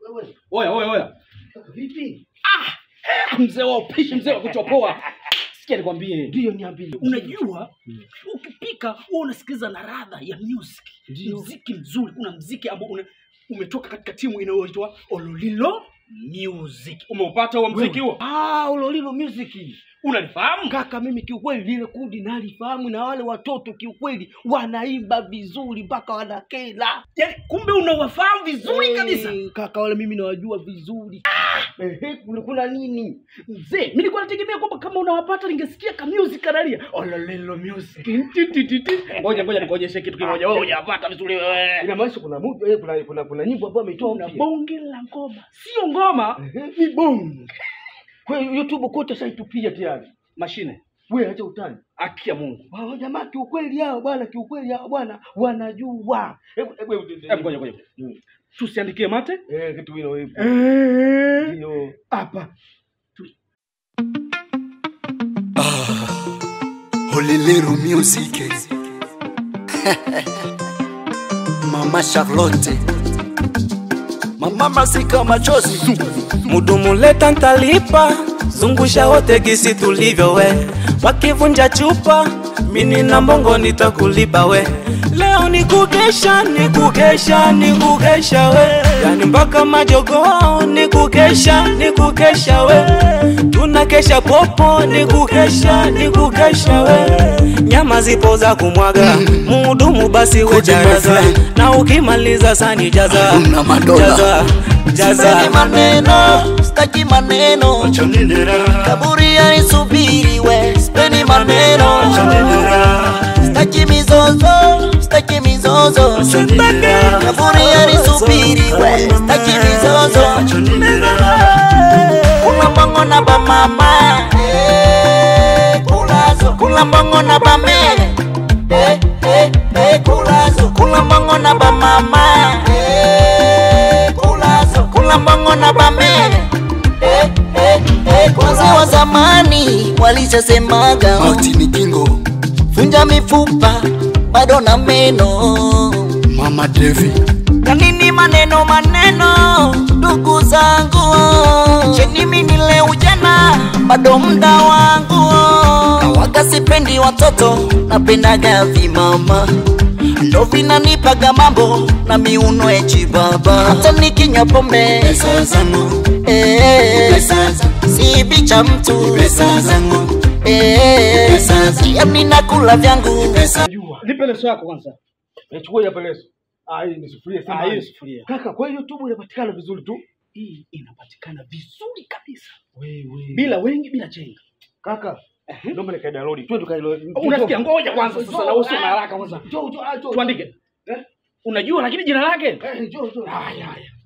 Oya. Kaka vipi? Mzee wa upishi, mzee wa kuchopoa. Sikia nikwambie. Ndio niambie. Unajua ukipika wewe unasikiliza na ladha ya music. Muziki mzuri, una muziki ambao umetoka katika timu inayoitwa Ololilo Music. Umeupata huo muziki huo? Ololilo Music. Unalifahamu? Kaka mimi kiukweli lile kundi nalifahamu, na wale watoto kiukweli wanaimba vizuri mpaka wanakela. Yaani kumbe unawafahamu vizuri kabisa. Kaka wale mimi nawajua vizuri. Kuna nini? Mzee, mimi nilikuwa nategemea kwamba kama unawapata ningesikia ka music kanalia. Ololilo Music. Ngoja nikuonyeshe kitu kimoja. Wewe hujapata vizuri wewe. Ina maana kuna nyimbo ambayo ametoa na bonge la ngoma. Sio ngoma, ni bonge. Kwa YouTube kote sasa itupia tayari. Mashine. Wewe acha utani. Haki ya Mungu. Wao jamaa kiukweli hao bwana wanajua. Hebu ngoja. Tusiandikie mate? Kitu hilo hivi. Ndio. Hapa. Ololilo Music. Mama Charlotte. Mama masika machozi. Mudumu leta ntalipa, zungusha wote gisi tulivyo we. Wakivunja chupa, mini na mbongo nitakulipa we. Leo nikukesha we. Yani mpaka majogo nikukesha we. Tunakesha popo nikukesha we. Nyama zipo za kumwaga, mudumu basi we jaza. Na ukimaliza sani jaza. Jaza maneno, staki maneno. Kaburi ya nisubiri we. Speni maneno. Staki mizozo. Kaburi ya nisubiri we. Staki mizozo. Kula mbongo na ba mama. Kula mbongo na ba mele. Kula mbongo na ba mama. Kula mbongo na bamele. Wazee wa zamani walishasemaga Martin Kingo, vunja mifupa bado na meno. Mama Devi, Kanini maneno ndugu zangu. Cheni mimi nile ujana bado muda wangu. Na waka sipendi watoto napendaga vimama. Ndo vinanipaga mambo na miuno echi baba. Hata nikinywa pombe pesa zangu, si bicha mtu pesa zangu, ya ninakula vyangu. Nipe leso yako kwanza. Chukua hapa leso. Hii ni sufuria sana. Hii sufuria. Kaka kwa hiyo YouTube inapatikana vizuri tu. Hii inapatikana vizuri kabisa. Wewe. Bila wengi, bila chenga. Kaka, naomba nikae download. Twende tukae. Unasikia, ngoja kwanza sasa, na usio na haraka kwanza. Njoo. Tuandike. Unajua lakini jina lake? Njoo. Haya.